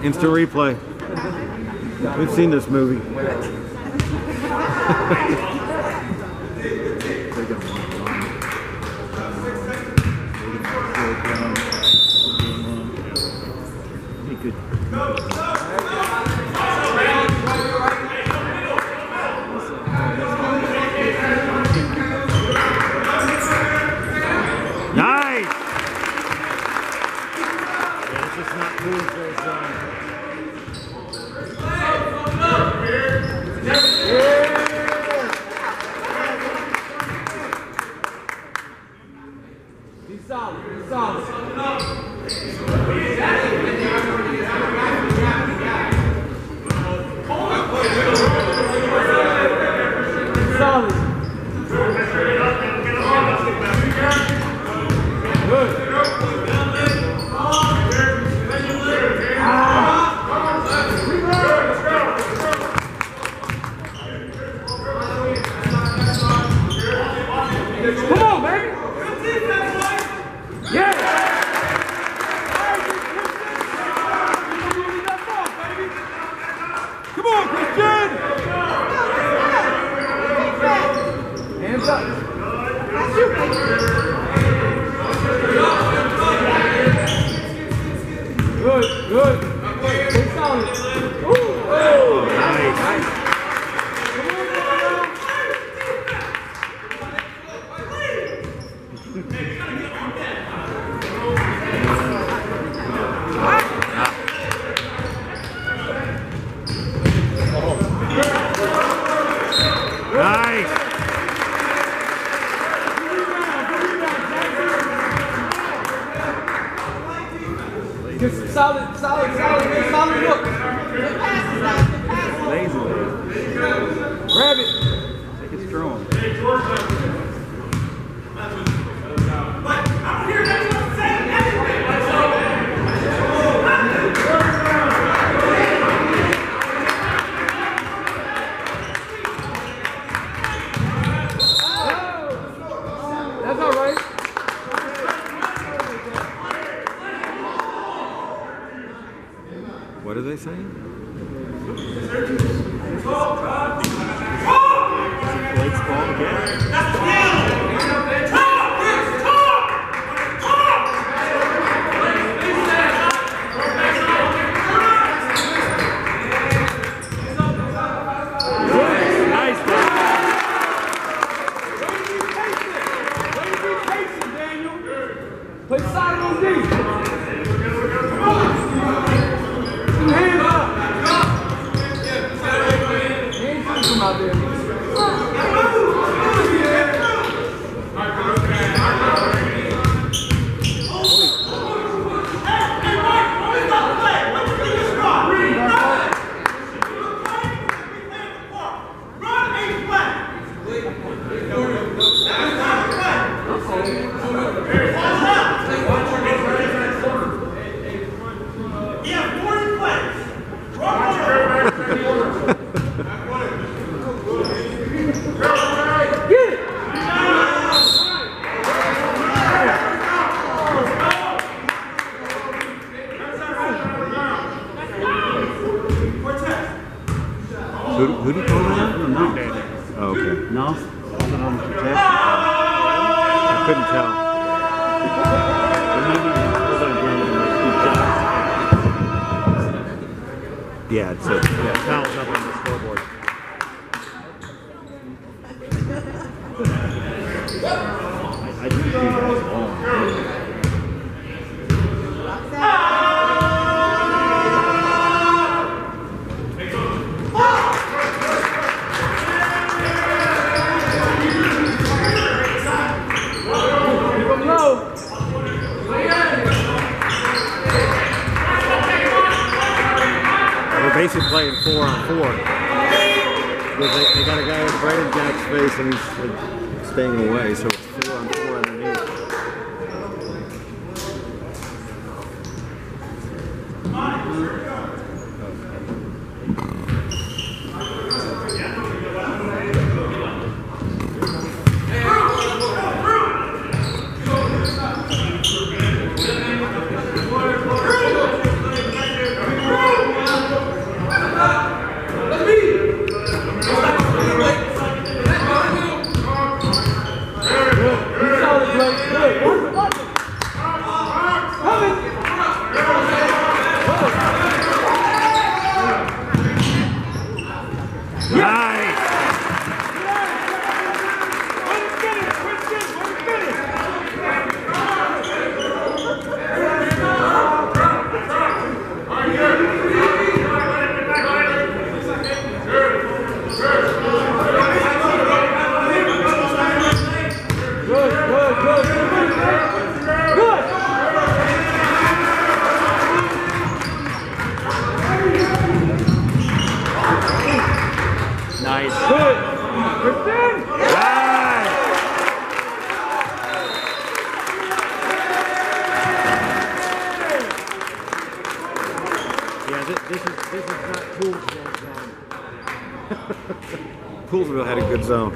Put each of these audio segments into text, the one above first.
Instant replay. We've seen this movie. Nice! Yeah, this is not cool for his Be solid, be solid. Solid. Good. Come on, baby. Yeah. Come on, Christian. Hands up. Good, good. Stay solid. Ooh. Oh, nice. Nice. Nice. Just solid, solid, solid, solid look. Lazy. Grab it. Take it strong. That's all right. What are they saying? Blake's ball again? Nice ball. Play solid on D. Come out there. Who do you call that? No. Oh, okay. No? I couldn't tell. Yeah, it said fouls up on the scoreboard. I do see that long. We're basically playing 4-on-4. They got a guy with Brandon Jack's face and he's staying away, so it's 4-on-4 underneath. Nice. Good. Kristen. Nice. Yeah, this is not Poolsville zone. Poolsville had a good zone.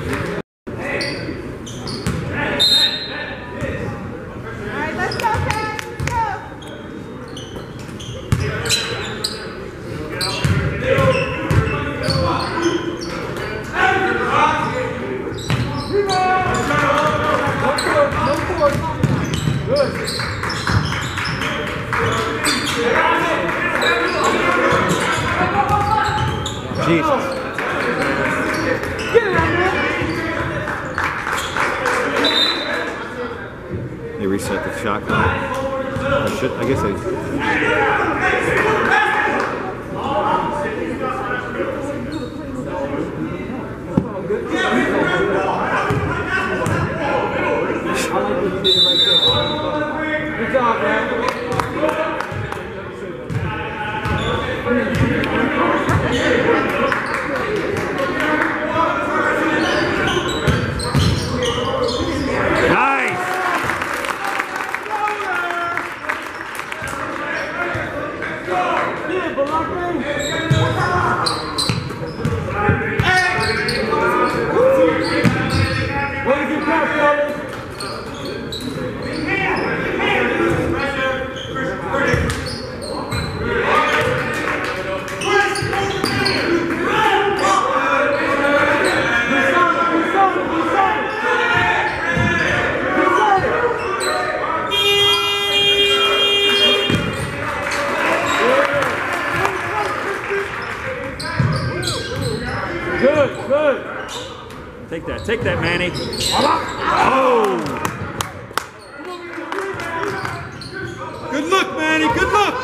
Alright, let's go, Kat. Good. Jesus. Get it, man. They reset the shot clock. I guess they. Good job, man. Nice. Yeah, Balake. Way to get back, fellas. Good, good. Take that, Manny. Oh! Good look, Manny. Good look.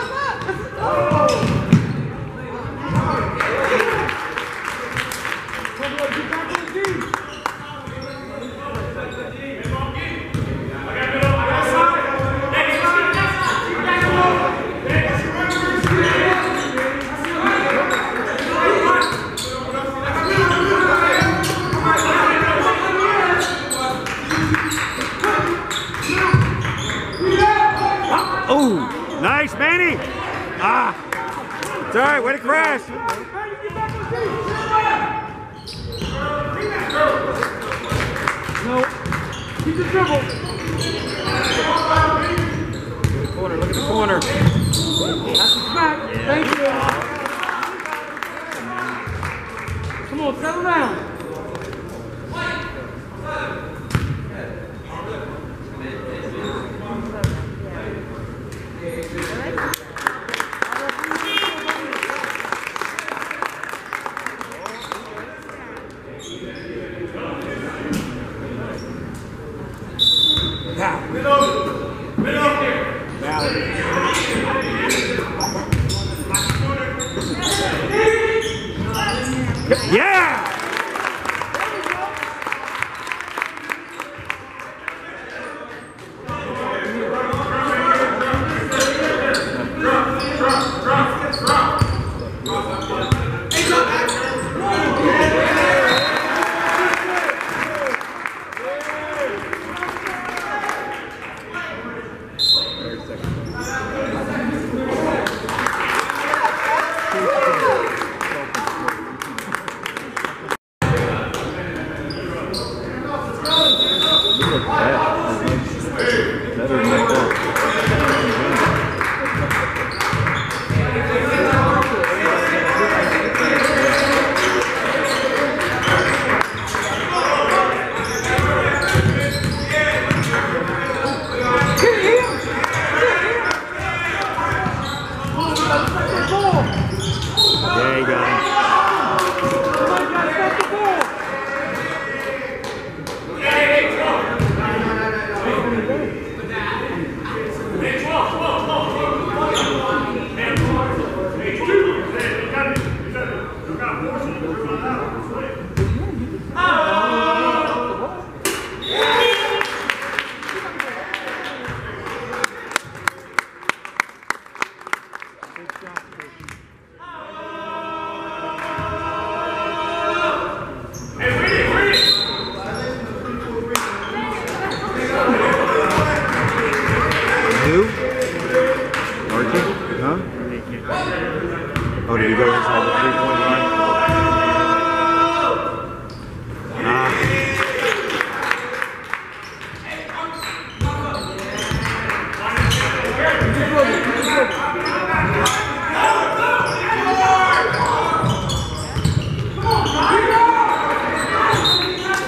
Oh, nice, Manny. Ah, it's all right. Way to crash. No. Keep the dribble. Corner, look at the corner. That's a smack. Thank you. Come on, settle down. Yeah!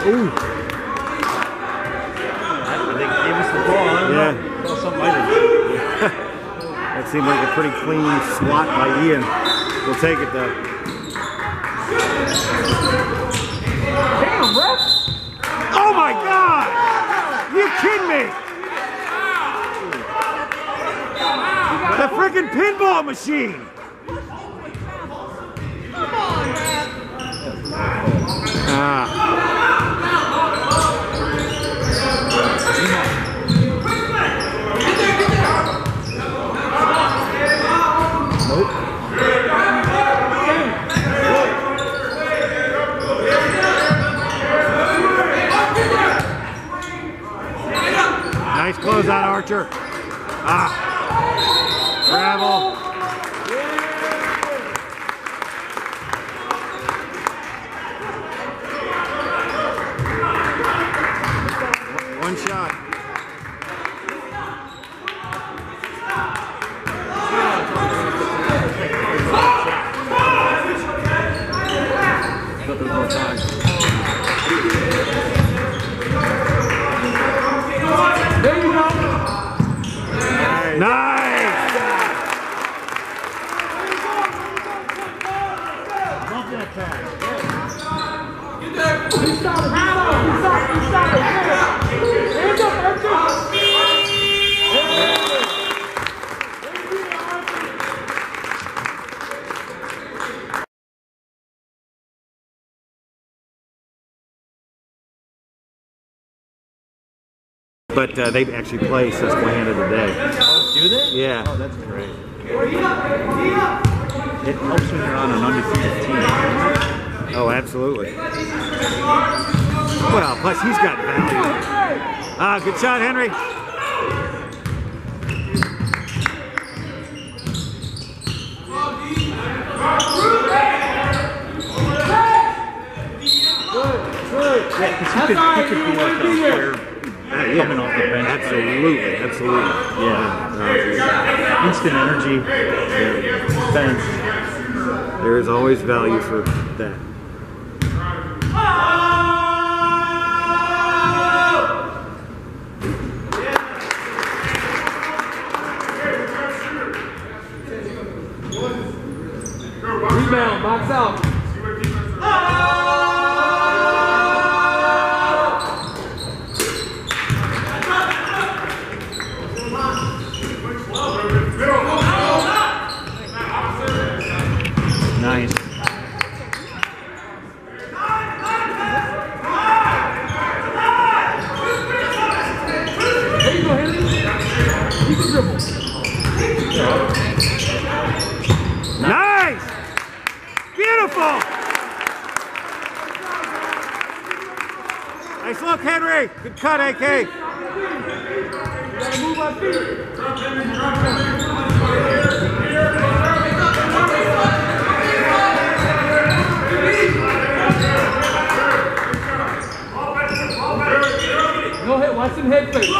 Ooh. They gave us the ball. I don't know. Well, something like that. That seemed like a pretty clean swat by Ian. We'll take it though. Damn, ref! Oh my God! You kidding me? The freaking pinball machine! Ah. Nope. Nice close out, Archer. Ah. Gravel. One shot. There you go. Nice. Love that pass. He started. Hands up, Archer. But they actually play Susquehanna today. Oh, do they? Yeah. Oh, that's great. It helps when you're on an undefeated team. Oh, absolutely. Well, plus he's got value. Ah, good shot, Henry. Good. Yeah, because he could be like a player coming off the bench. Absolutely, absolutely. Yeah. Instant energy. Thanks. There is always value for that. Rebound, box out. Nice. There you go, Henry. You can dribble. Nice! Beautiful! Nice look, Henry. Good cut, AK. You gotta move our feet. No hit, watch some head fake.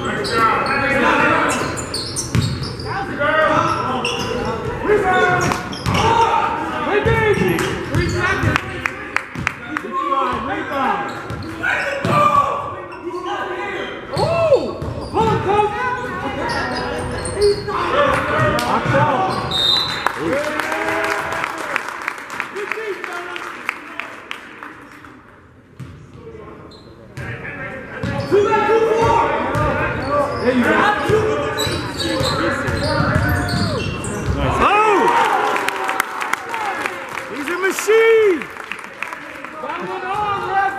Rebound! Hey, baby! 3 seconds! Rebound! Oh! Pull him, coach! Box out! There you go. Oh! He's a machine! Got one on, ref.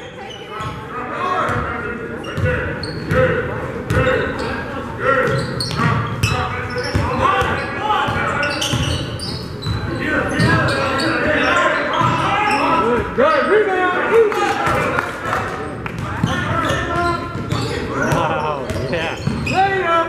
Good, rebound. Wow. Yeah. Later.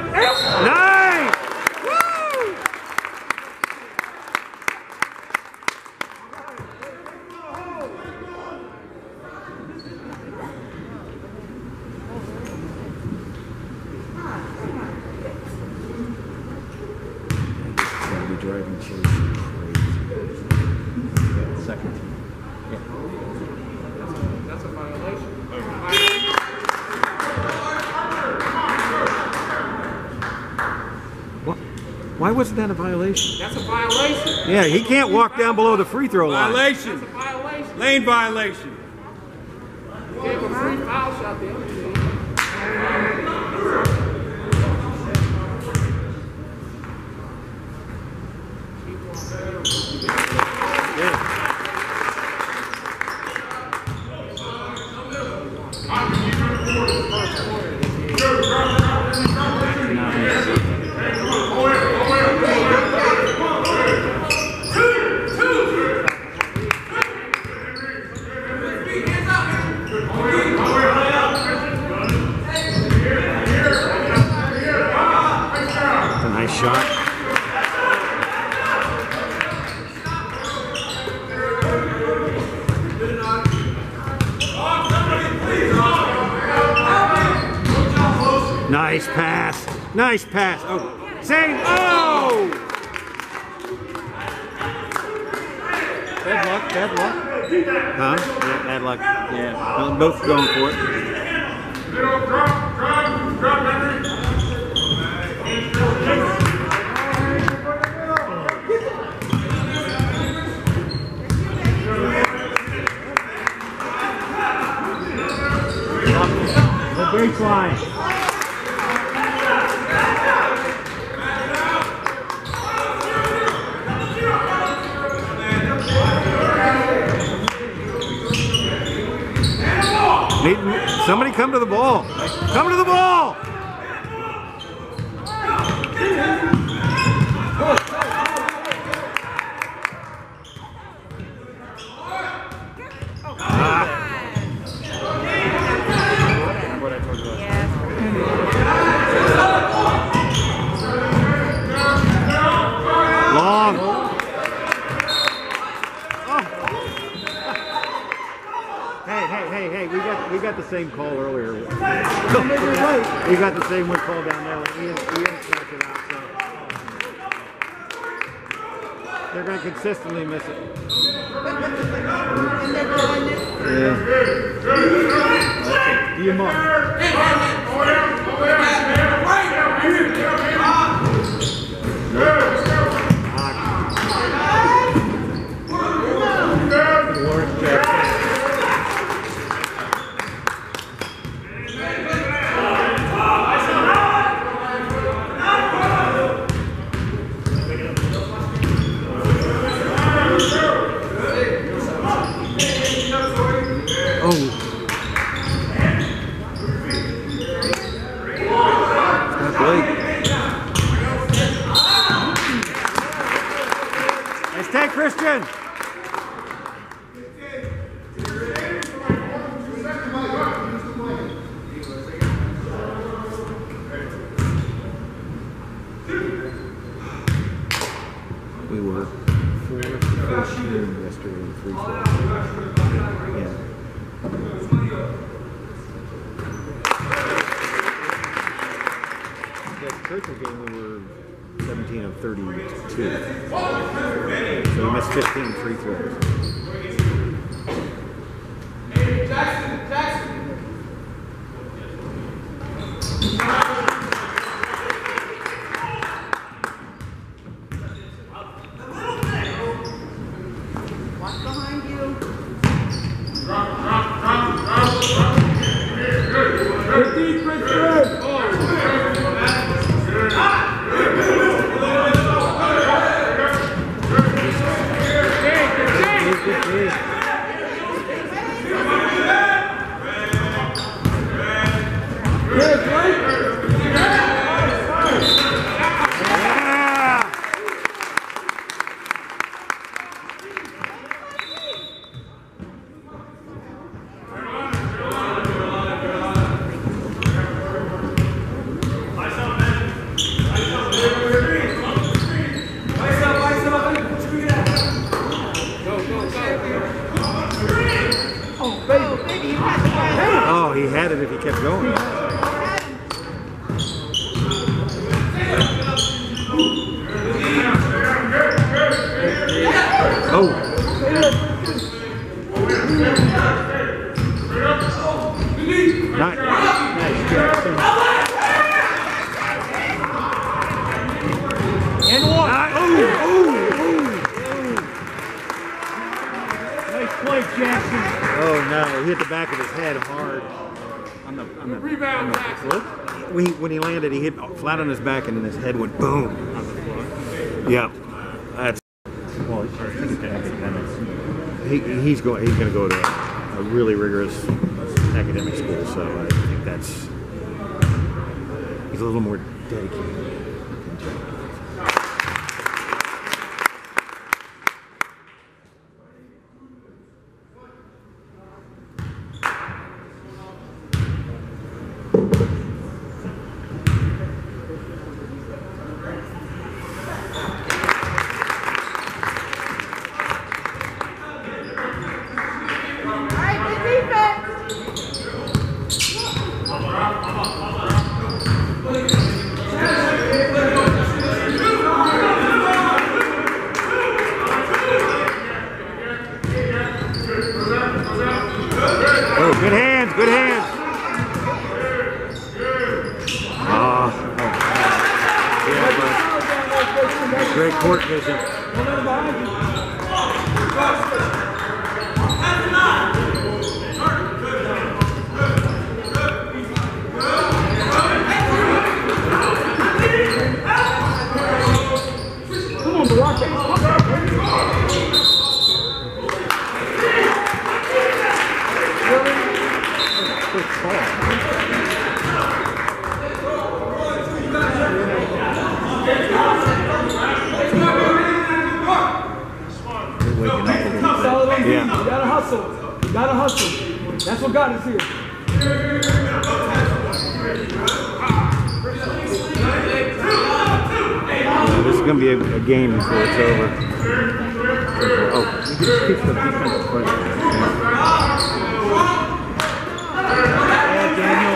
Why wasn't that a violation? That's a violation. Yeah, he can't walk down below the free throw line. Violation. That's a violation. Lane violation. You gave a free foul shot there. Nice shot. Nice pass. Nice pass. Oh, same. Oh! Bad luck, bad luck. Huh? Yeah, bad luck. Yeah. Both going for it. The baseline. Somebody come to the ball. Come to the ball. Long. Hey, we got the same call earlier. We got the same one call down there when Ian snapped it out, so they're gonna consistently miss it. Yeah. Do you mark? Christian! We were 4 for shooting yesterday in free throw. Yeah. The Churchill game we were 17 of 32. So we missed 15 free throws. Hey, Jackson! Watch behind you. Drop. 15, Christian! Oh, he had it if he kept going. Oh. Nice. And he hit the back of his head hard. On the floor? When he landed, he hit flat on his back, and then his head went boom. On the floor? Yeah, that's. Well, I think it's academics. He's going to go to a really rigorous academic school, so I think that's. He's a little more dedicated. Oh, good hands, good hands. Yeah, but great court vision. Come on, block it. Yeah. You gotta hustle. You gotta hustle. That's what got us here. This is going to be a game before it's over. Oh, You can just keep the defensive question. Yeah, Daniel.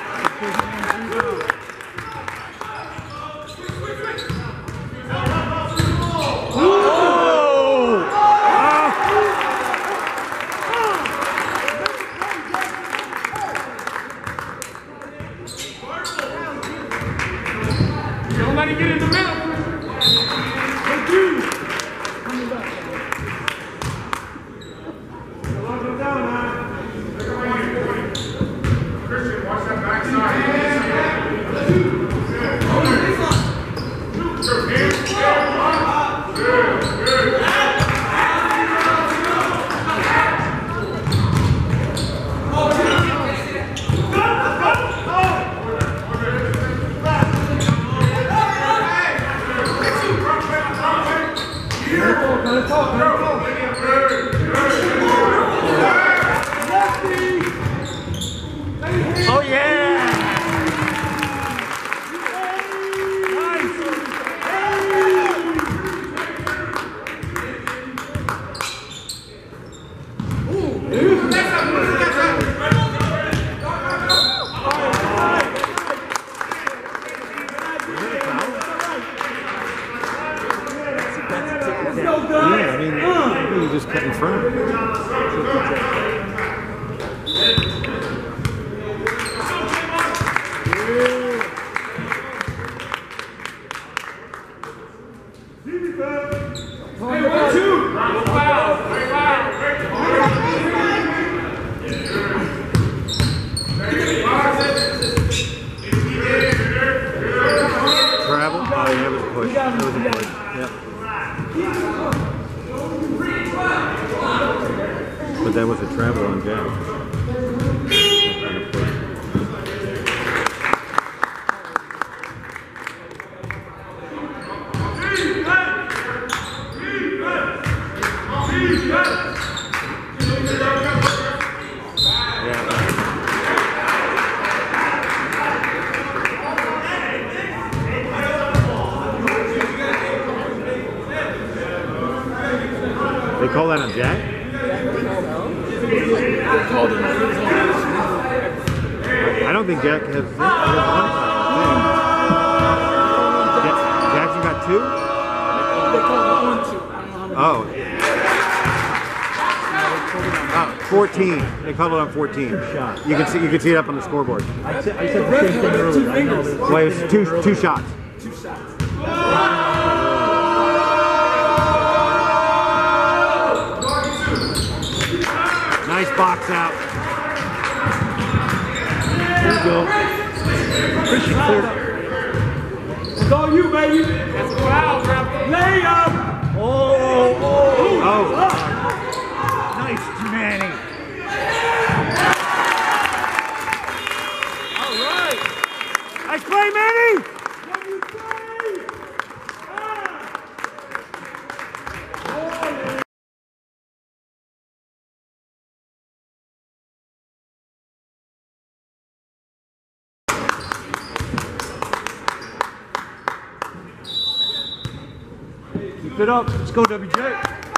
Don't let it get in the middle. Thank you. Coming back. Lock him down, man. Christian, watch that backside. oh yeah! Yeah, I mean, you just cut in front. Hey, 1-2. Travel? Oh, yeah, that was a push. That was a push. Yep. But that was a travel on Jack. They call that on Jack? I don't think Jack has one time. Jackson got two? Oh. 14. They called it on 14. You can see it up on the scoreboard. I said the same thing earlier. I know Well, it was two shots. Nice box out. There you go. Christian cleared up. It's all you, baby. That's a foul, bro. Layup. Oh. Nice, Manny. All right. Nice play, Manny. What you say? Keep it up. Let's go, WJ.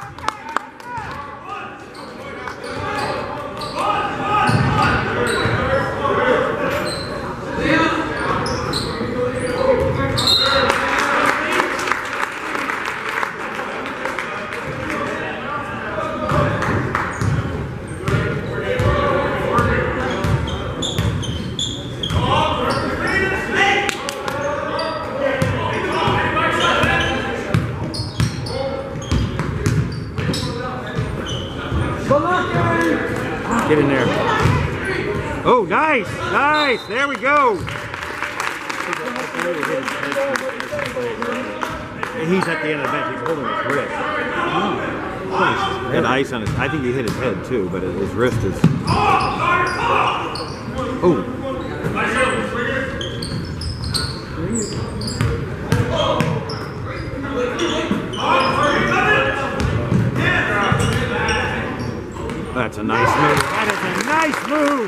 Get in there. Oh, nice, nice. There we go. He's at the end of the bench. He's holding his wrist. He had ice on his. I think he hit his head too, but his wrist is. Oh. That's a nice move. That is a nice move.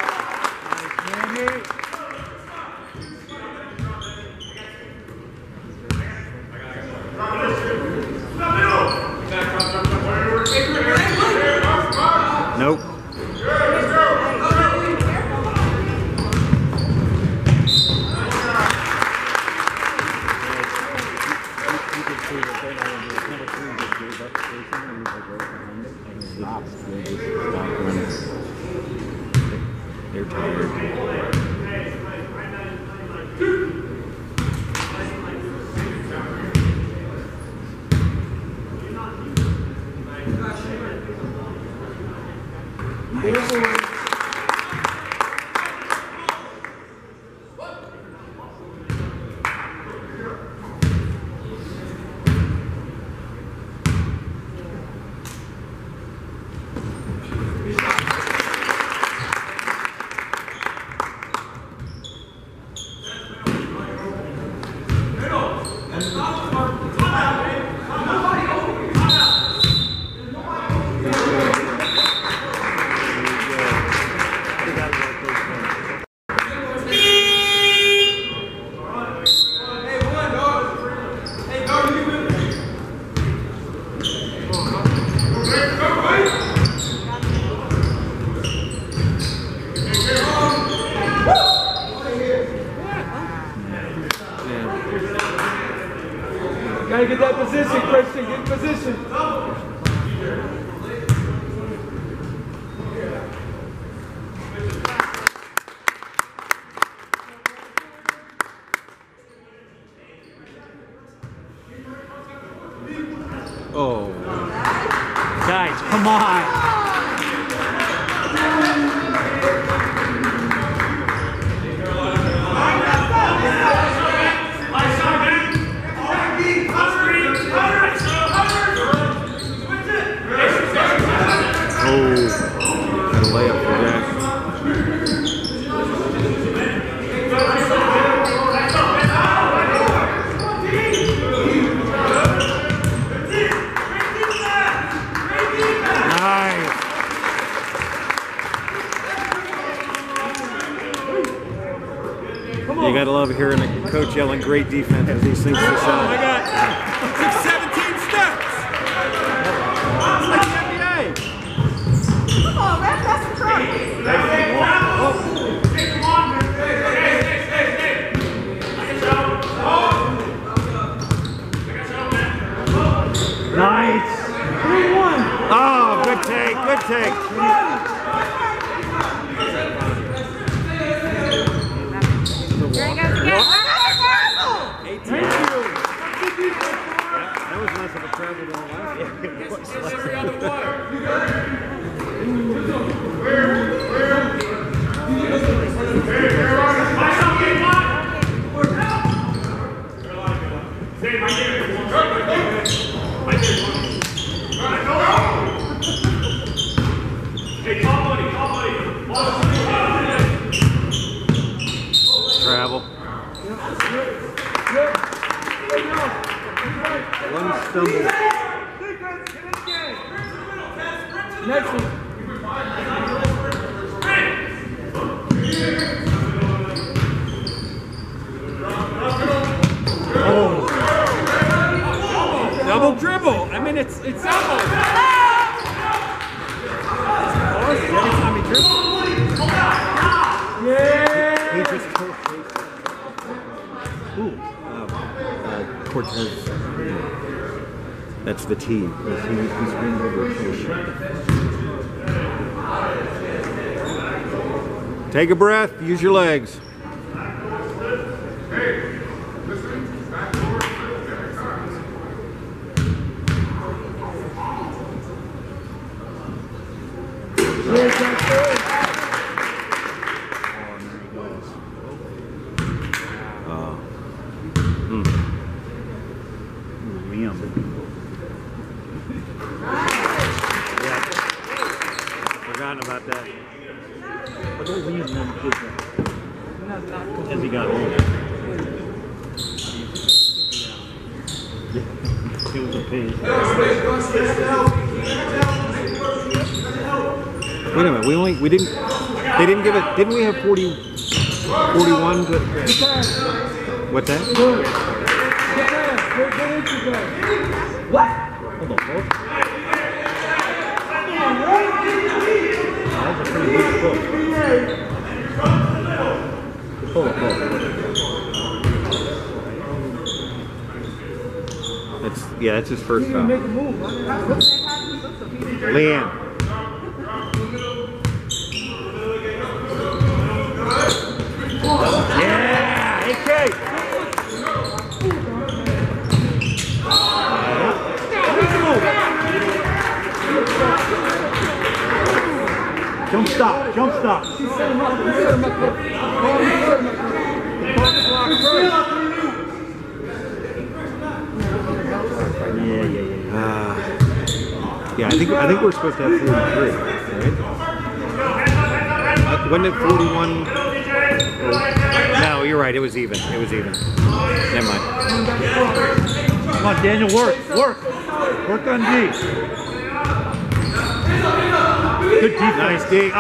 Nope. They're tired. Gotta get that position, Christian. Get in position. Oh. Guys, come on. Got a layup for that. Nice. You gotta love hearing the coach yelling great defense as he sinks the shot. Oh my God. 17 steps. It's like the NBA. Come on, man, that's the truck. Nice. 3-1. Oh, good take, good take. There he goes again. Thank you. Travel. One stumble. Next one. Oh. Double dribble. I mean, it's almost. Every time he dribbles. Yeah. He just told Ooh. Cortez. That's the team. He's been over a Take a breath. Use your legs. Forgotten about that. But those Liam never did that. As he got older. It was a pain. Wait a minute, we didn't, they didn't give it, didn't we have 41 to, what's that? What? Hold on, folks. That's a pretty big book. Hold on. That's his first foul. Make a move, Leanne. Yeah, AK. Jump stop. Yeah, I think we're supposed to have 43, right? Wasn't it 41? No, you're right. It was even. Never mind. Come on, Daniel, work on D. Good defense. Nice D. Oh.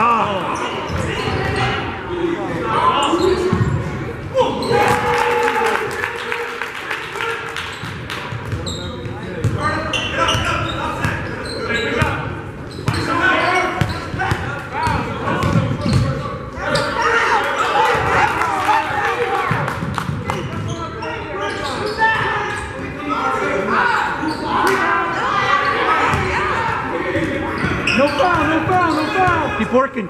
No foul. Keep working.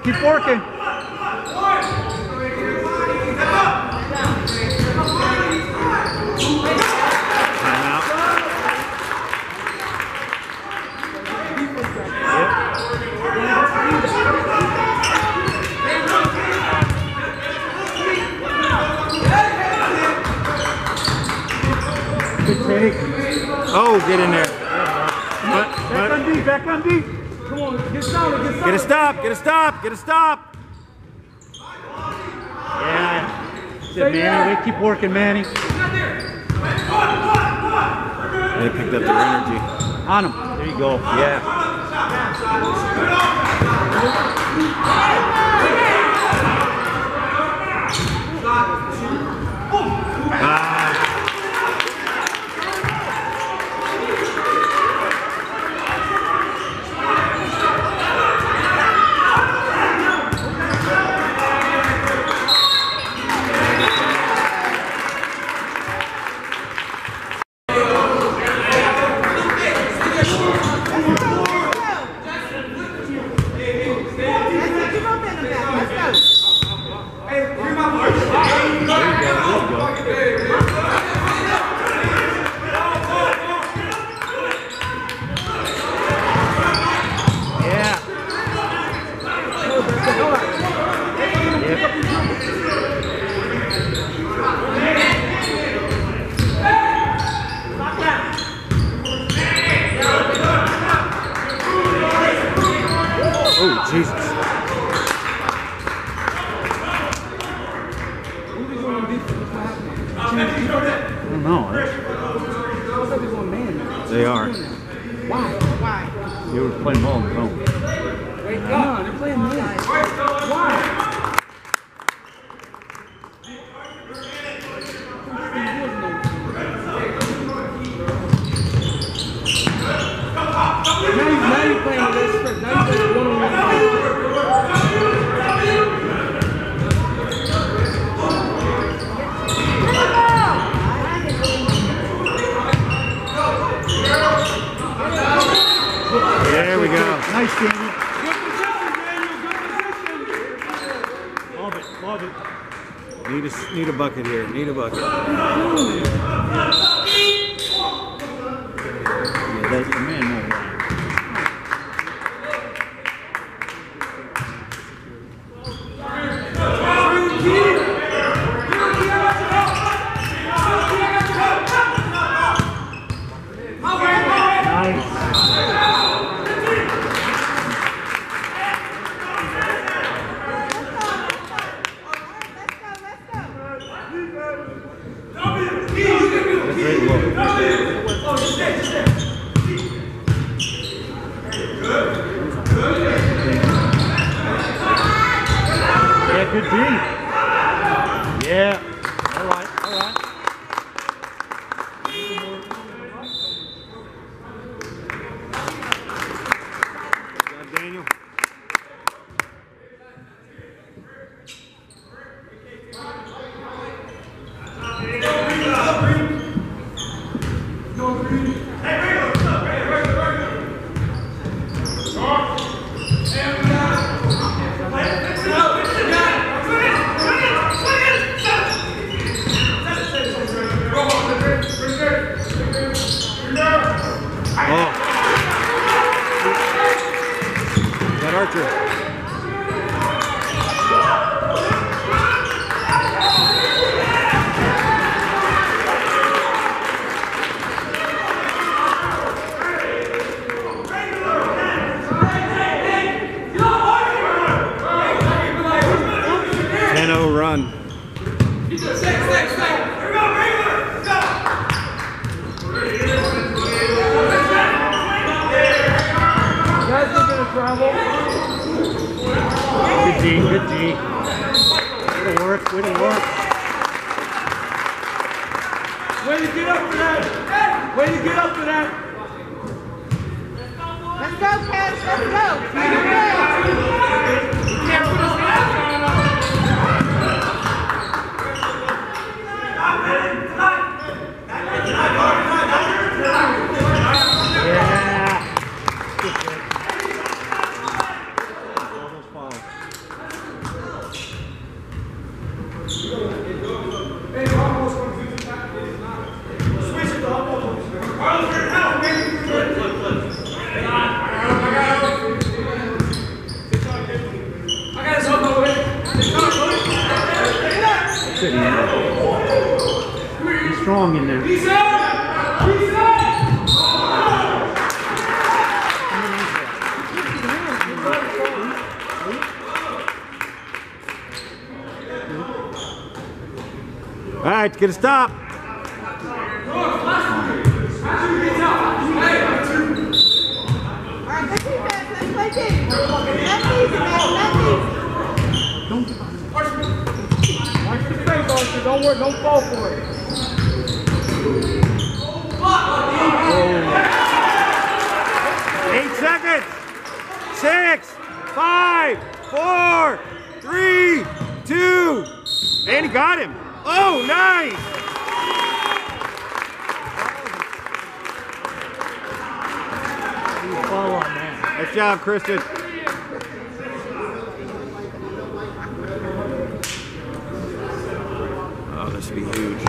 Good take. Oh, get in there. Back on D. Come on, get solid. Get a stop. Yeah. Said Manny, keep working, Manny. They picked up their energy. On him. There you go. Yeah. know. Looks like there's one man. They are. Why? Why? They were playing ball on the phone. Wait, no, they're playing man. Why? Now you're playing with this script. Now you're playing one-on-one fight. There we go. Nice, Daniel. Good position, Daniel. Good position. Love it. Love it. Need a bucket here. Need a bucket. Yeah, that's the man. No lie. Yeah, good D. Yeah. All right. All right. Good job, Daniel. That Archer. Run. Guys are gonna travel. Good D. Good D. Way to work. Way to work. Way to get up for that. Way to get up for that. Let's go, Cash. Let's go. You can't put his hands on. He's strong in there. All right, get a stop. Don't worry, don't fall for it. 8 seconds. 6, 5, 4, 3, 2. And he got him. Oh, nice. Follow on that. Nice job, Christian. Oh, this would be huge.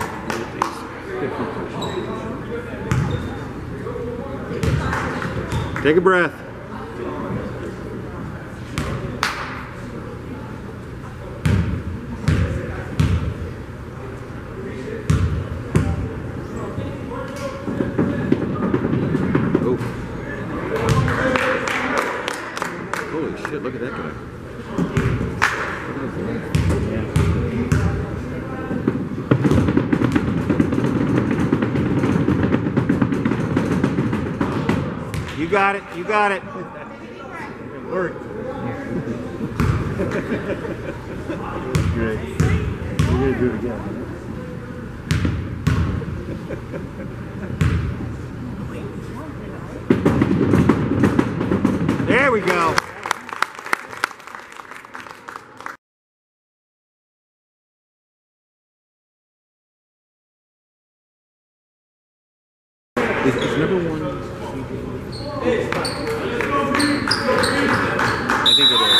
Take a breath. Oh. Holy shit, look at that guy. You got it. You got it. It worked. Great. We're gonna do it again. There we go. Is number one? I think it is.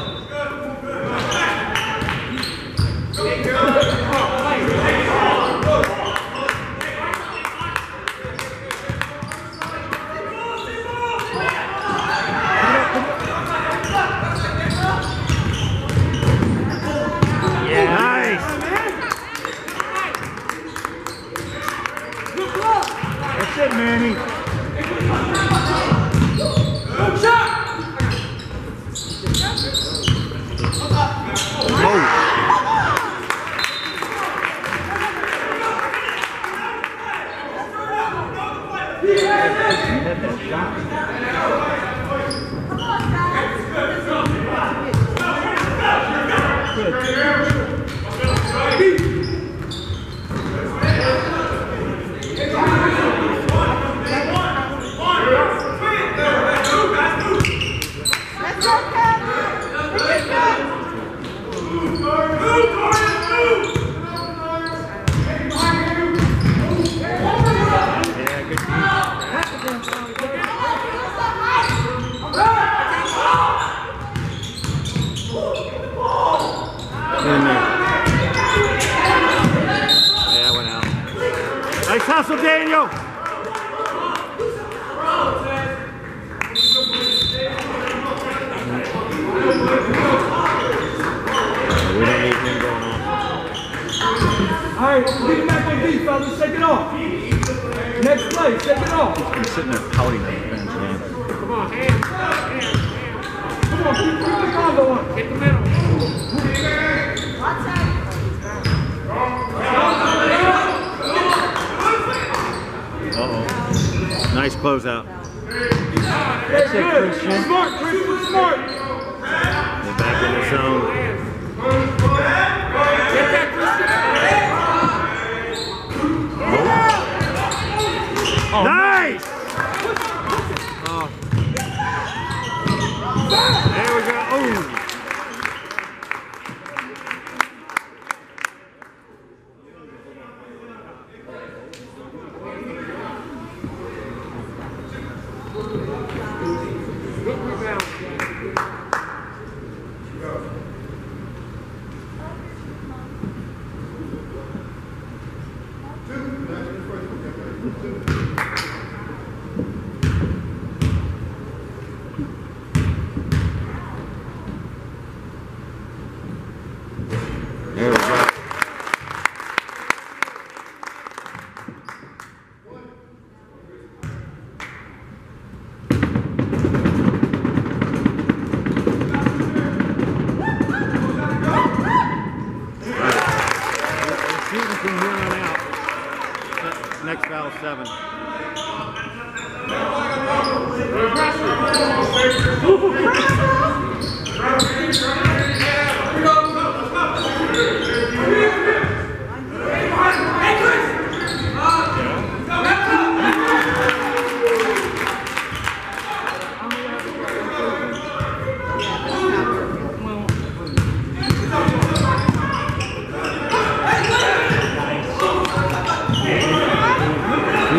Yeah. Nice. That's it, Manny. Yeah, went out. Nice hustle, Daniel. We don't need him going on. All right, leave it back on D, fellas. Shake it off. Next play, shake it off. He's sitting there pouting on the bench, man. Come on, hands. Come on, keep the combo on. Hit the middle. Uh-oh. Nice closeout. That's it, Christian. Smart, Christian, smart. They're back in the zone. Get that, Christian. Oh, nice! Oh. There we go. Oh. There we go. Shooting from here on out. Next foul 7.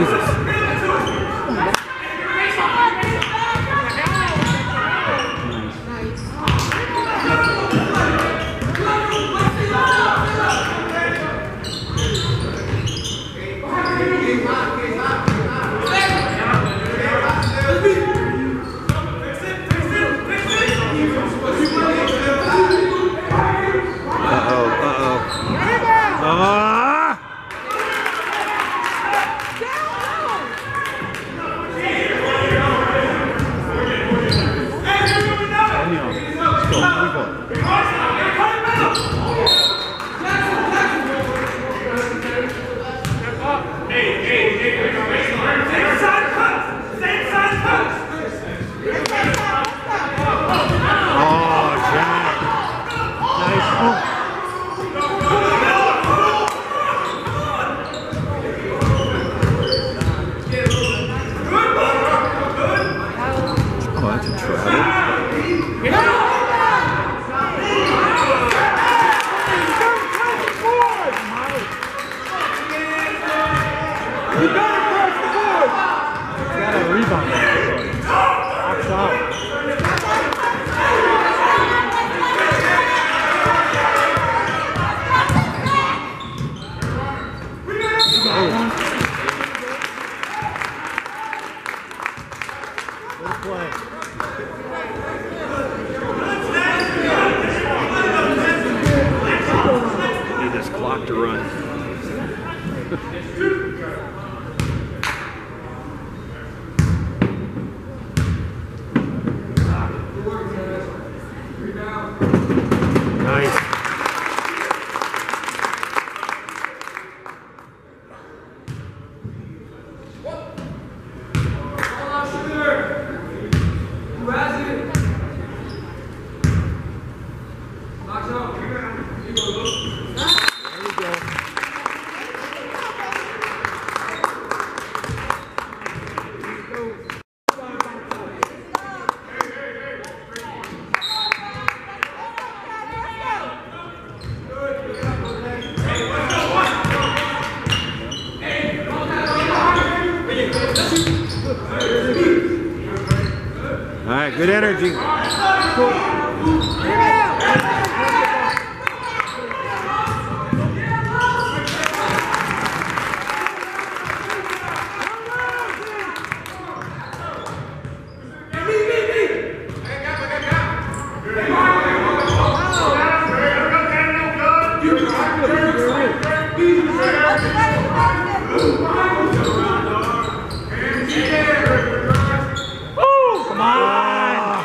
Jesus. Oh, that's a travel. You got it across the board! Got a rebound. Box out. Good play. Need this clock to run. Nice. All right, good energy. Come on!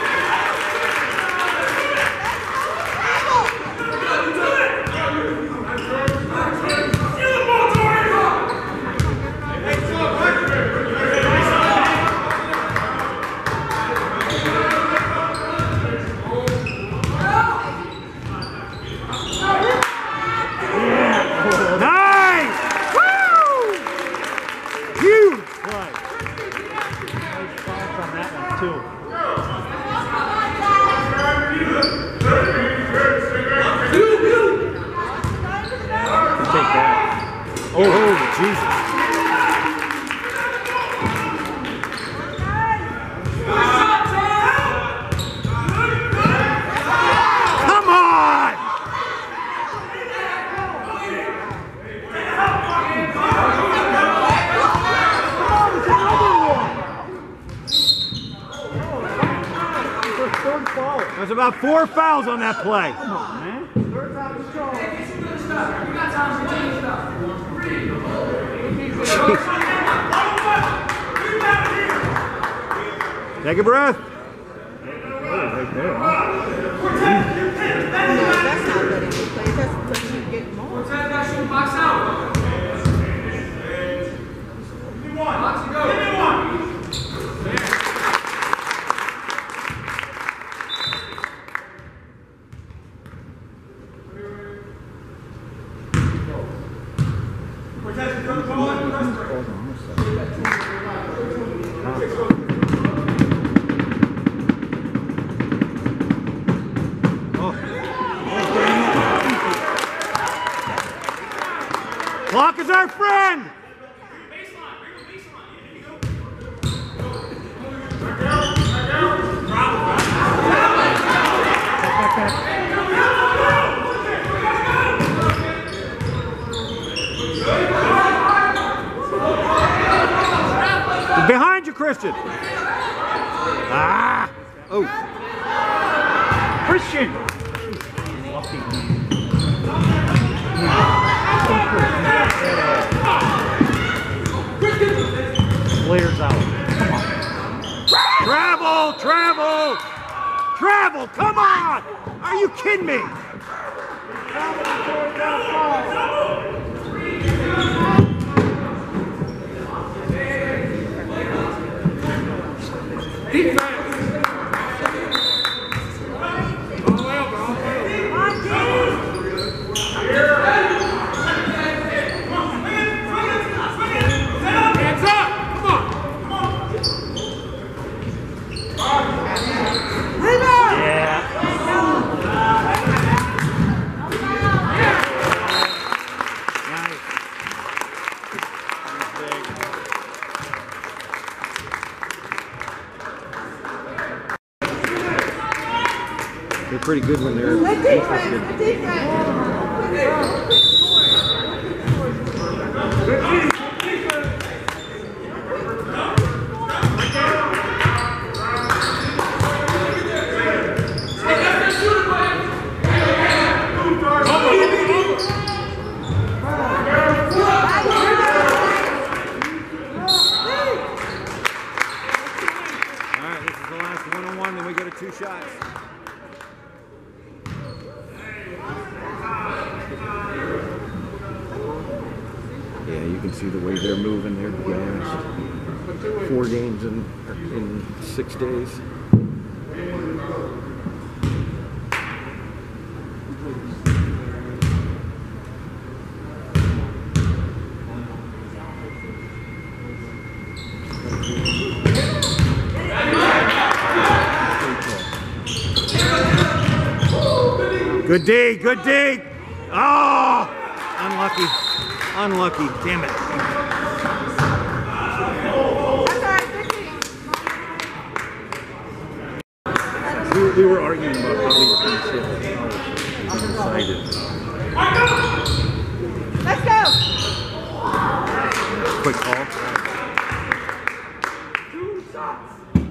Nice! Woo! Huge play. Nice bounce on that one, too. Take that. Oh, Jesus. Come on! Third foul. There's about 4 fouls on that play. Come on, man. Take a breath. Right there, huh? No, that's not letting you play. That's because you get more. Box out. Give me one. Box to go. Give me one. Clock is our friend. Behind you, Christian. Ah. Oh. Christian! Lucky. Players out. Come on. Travel, travel, travel. Come on. Are you kidding me? Defense. pretty good when they're Good defense. interested. Good defense. Then we go to 2 shots. Yeah, you can see the way they're moving. They're gassed. 4 games in 6 days. Good D, good D. Oh, unlucky, unlucky. Damn it. We were arguing about how he was going to sit. He was excited. Let's go. Quick call. 2 shots.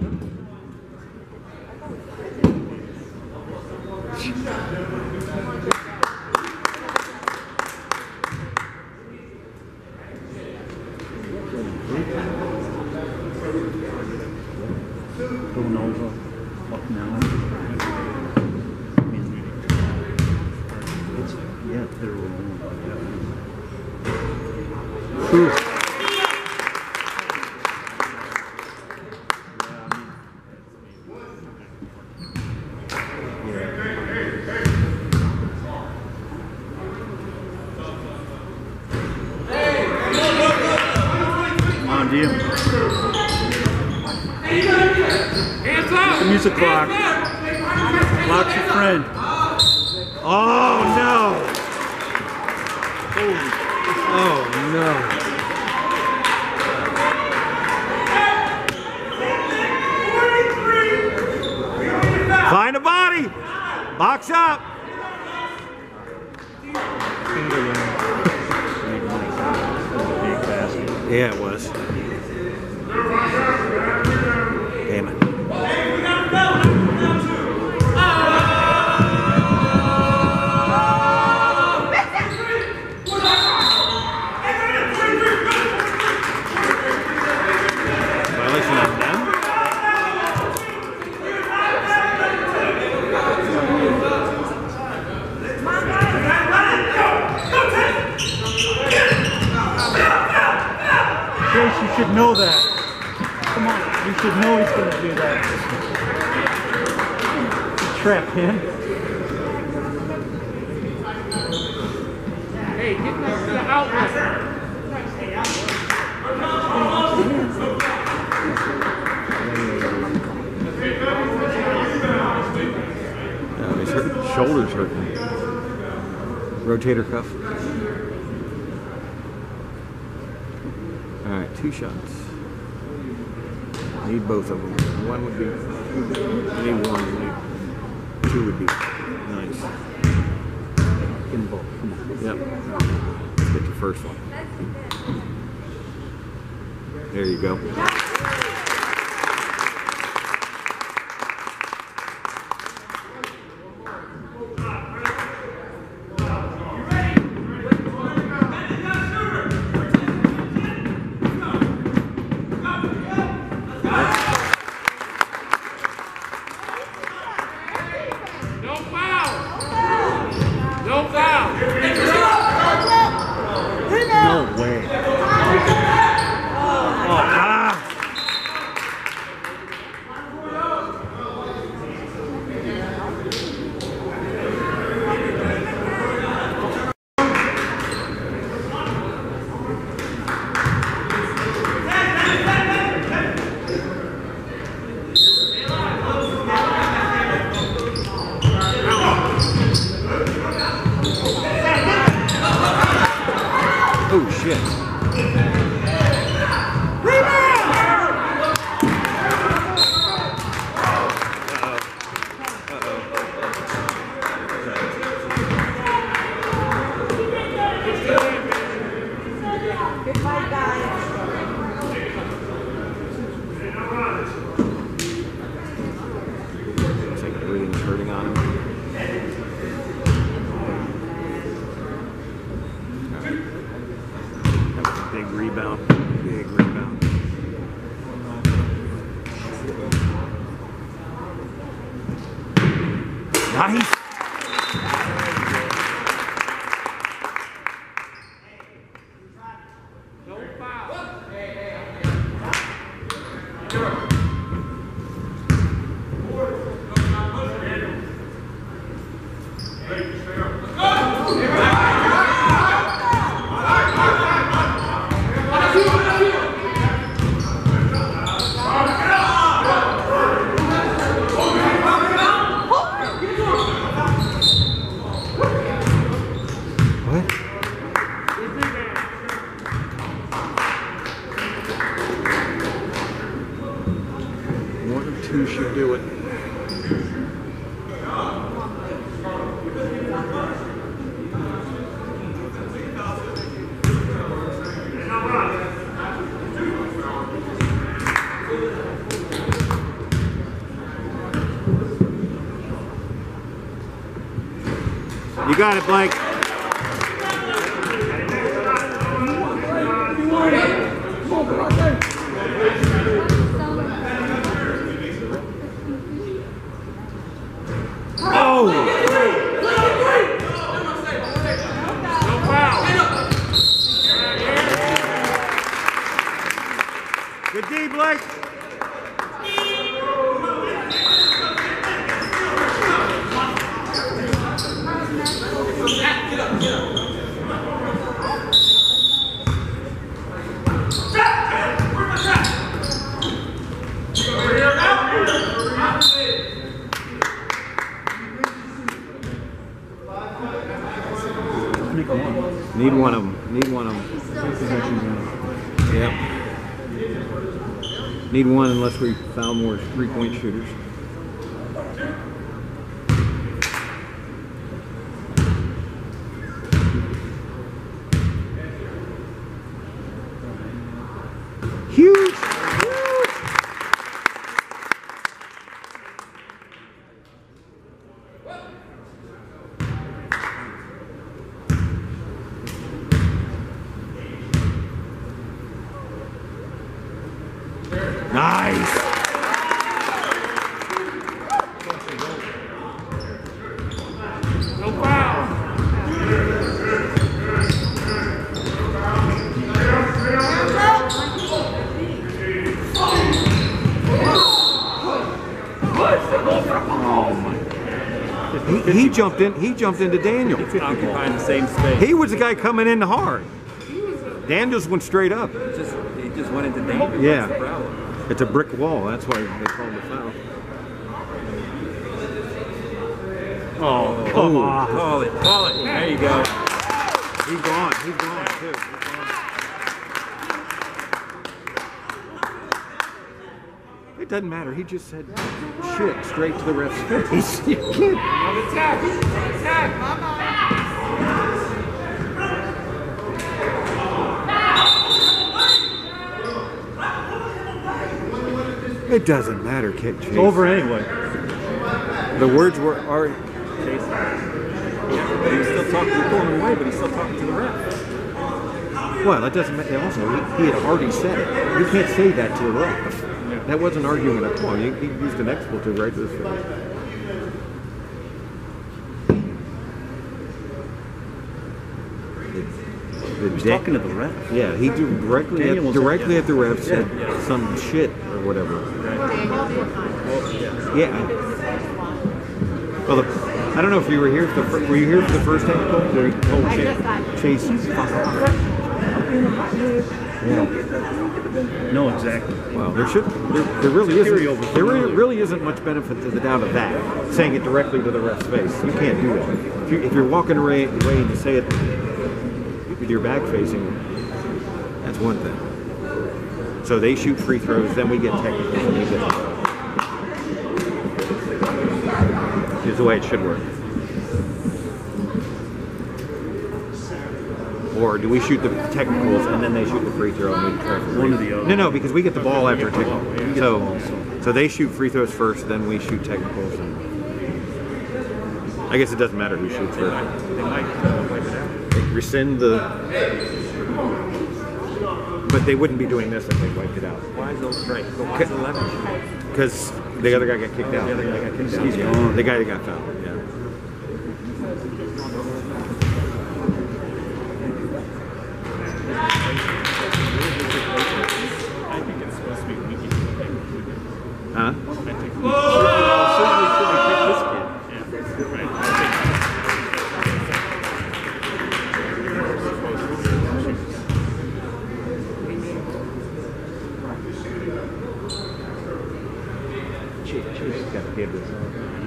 Going over, up now. Yeah, they're rolling. Come on, Jim. Hands up. The music clock. Clock's your friend. Oh no! Oh no! Find a body! Box up! Yeah, it was. Damn it. Violation on them? Chase, you should know that. Come on, you should know he's going to do that. Trap him. Hey, get next to the outlet. His shoulders hurting. Rotator cuff. Alright, 2 shots. Need both of them. One would be. Need one. Need 2 would be nice. Get them both. Come on. Yep. Let's get the first one. There you go. No way. Oh shit. Uh-oh. rebound. Big rebound. Nice. One or two should do it. You got it, Blake. Good D, Blake. Need one of them. Need one of them. Yep. Need one unless we found more three-point shooters. Huge! Nice! No foul! He jumped in. He jumped into Daniel. He's occupying the same space. He was the guy coming in hard. Daniels went straight up. He just went into danger. Yeah. That's the problem. It's a brick wall. That's why they called the foul. Oh, come on. Call it. Call it. There you go. He's gone. He's gone too. It doesn't matter. He just said shit straight to the ref's face. You can't. Attack! Attack! It doesn't matter, Chase. It's over anyway. The words are. Chase. But he was still talking. He pulled him away, but he's still talking to the ref. Well, that doesn't matter. Also, he had already said it. You can't say that to the ref. Yeah. That wasn't arguing at all. He used an expletive right to his face. He was talking to the ref. Yeah, he directly at the ref said some shit or whatever. Yeah. Well, I don't know if you were here. Were you here for the first technical? Chase. Yeah. No, exactly. Well, there really isn't much benefit to the doubt of that. Saying it directly to the ref's face. You can't do that. If you're walking away and you say it with your back facing, that's one thing. So they shoot free throws, then we get technicals, and we get. Here's the way it should work. Or do we shoot the technicals and then they shoot the free throw and we try One or the other. No, because we get the ball after a technical. So they shoot free throws first, then we shoot technicals. And I guess it doesn't matter who shoots first. They might wipe it out. Rescind the But they wouldn't be doing this if they wiped it out. Why is those right? So why is 11? Because the other guy got kicked out. The other guy got kicked out. Excuse me. The guy that got fouled. Yeah. I think it's supposed to be weekend. Huh? I think Certainly should have picked this kid. yeah, right. I Cheers. Got to give this.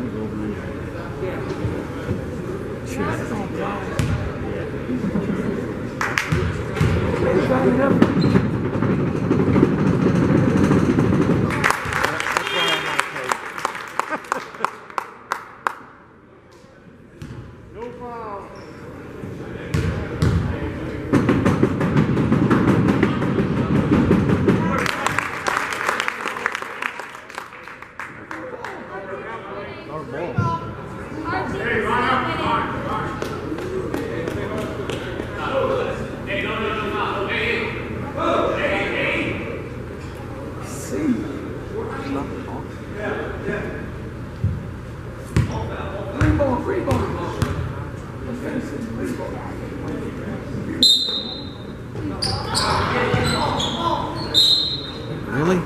Free ball. Really?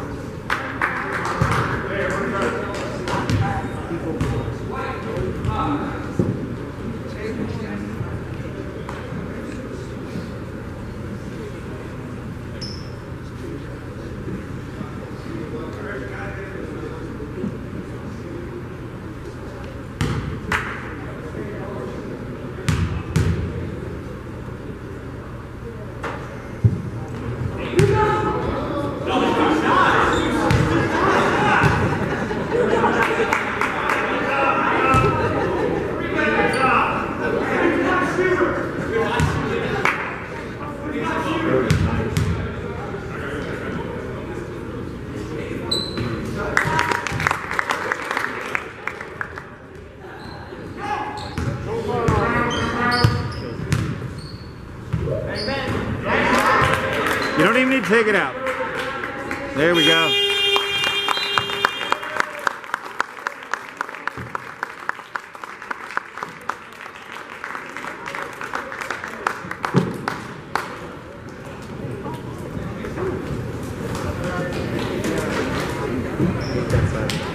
You don't even need to take it out. There we go. That's